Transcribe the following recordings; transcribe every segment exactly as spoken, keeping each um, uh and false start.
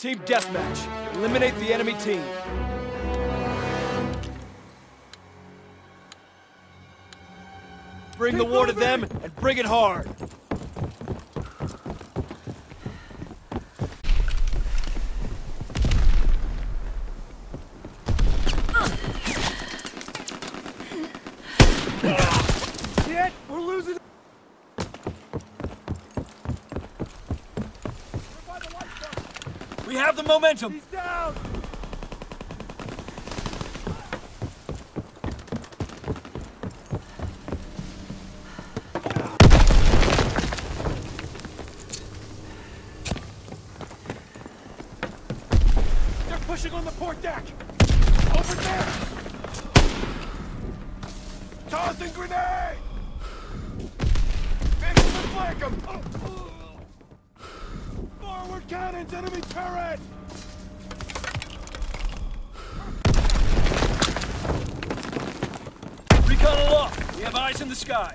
Team deathmatch. Eliminate the enemy team. Bring the war to them and bring it hard. Shit, we're losing. We have the momentum. He's down. They're pushing on the port deck. Over there. Tossing grenade. Fix them and flank them. Forward cannons, enemy turret! Recon aloft. We have eyes in the sky.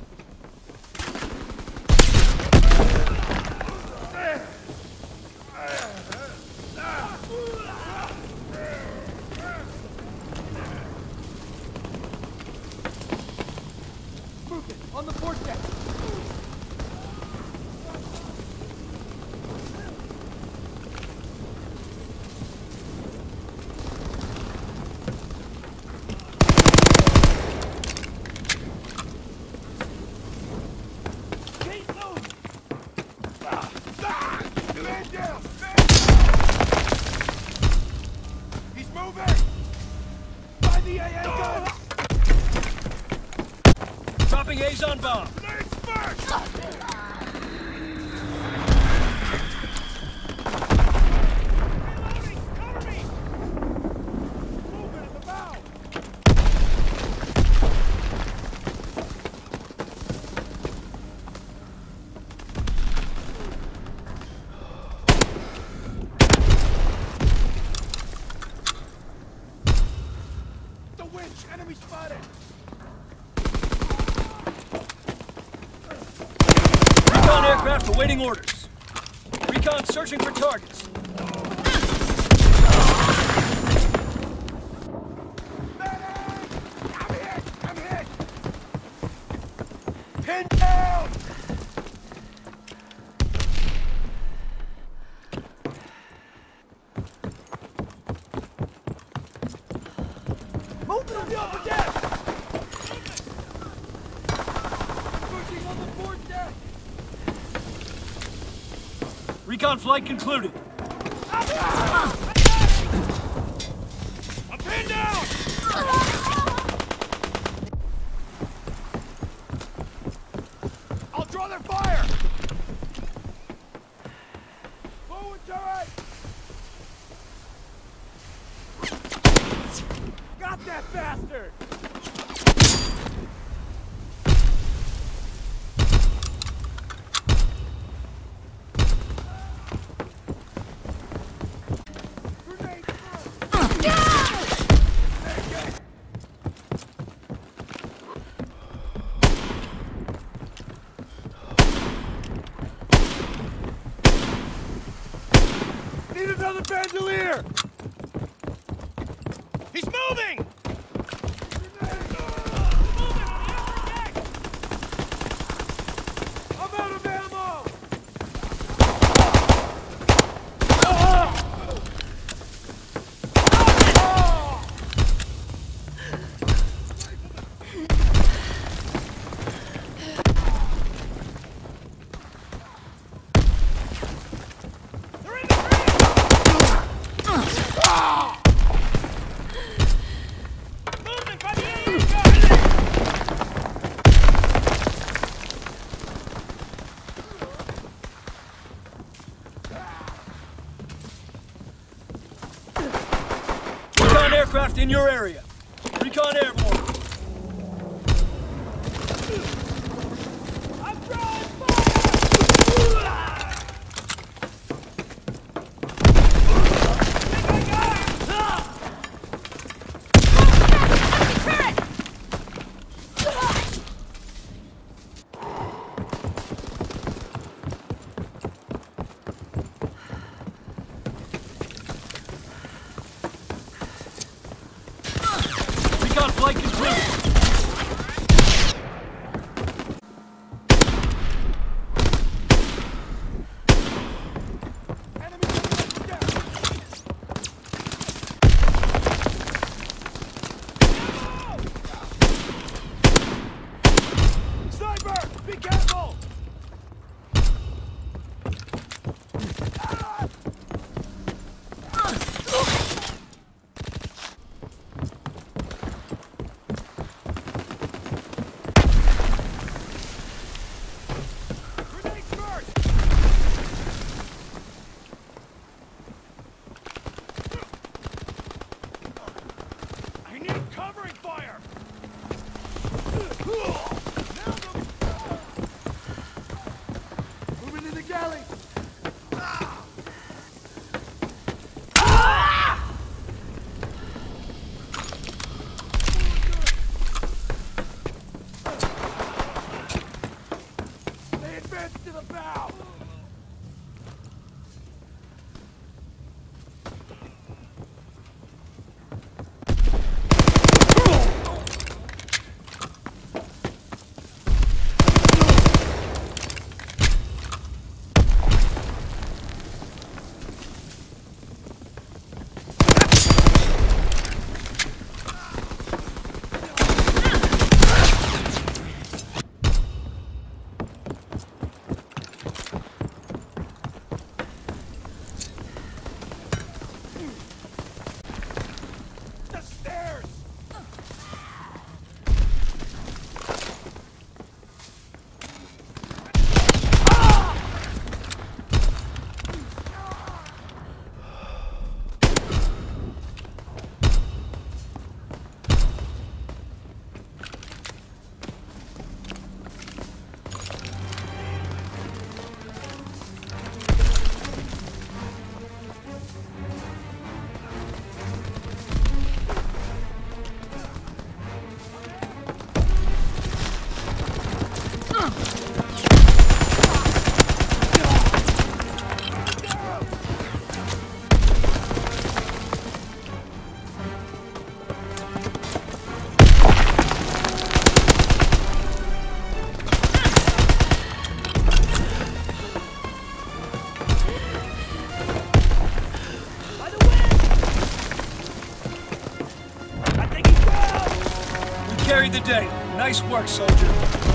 Movement on the port deck. He's moving! By the A A guns! Dropping Azon bomb! Legs first! Reloading! Cover me! Movement at the bow! Enemy spotted! Recon aircraft awaiting orders. Recon searching for targets. I'm hit! I'm hit! Pinned down! Moving on the upper deck! Pushing on the port deck! Recon flight concluded. I'm pinned down! I'll draw their fire! Forward turret! Got that bastard! Grenade through! Need another bandolier! He's moving! I'm out of ammo! They're in the movement by the A A guns! Recon aircraft in your area. Recon airborne. I'm drawing fire! Flight concluded. Carried the day. Nice work, soldier.